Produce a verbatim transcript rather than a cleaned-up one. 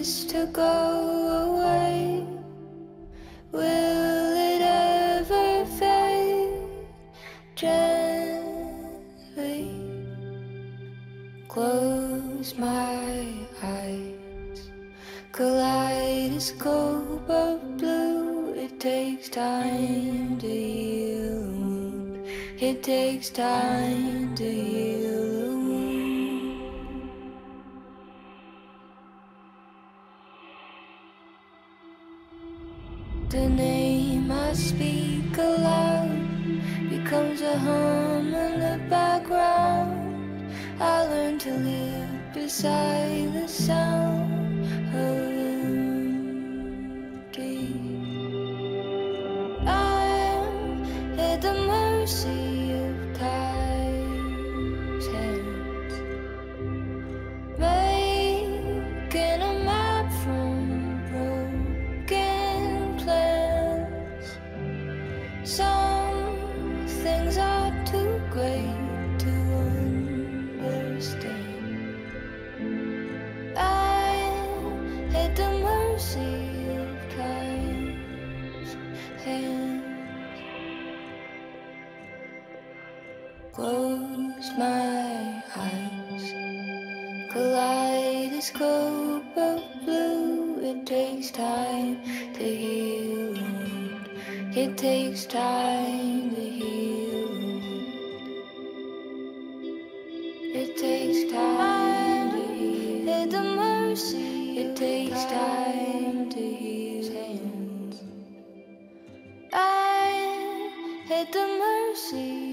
this to go away? Will it ever fade? Gently close my eyes. Kaleidoscope of blue. It takes time to heal a wound. It takes time to heal a wound. The name I speak aloud becomes a hum in the background. I learn to live beside the sound of empty. I'm at the mercy of time's hands, making a map from broken plans. Some things are too great to understand. I'm at the mercy of time's hands. Close my eyes. Kaleidoscope of blue. It takes time to heal a wound. It takes time to heal a wound. It takes time to heal. At the mercy. It takes time to heal. I'm at the mercy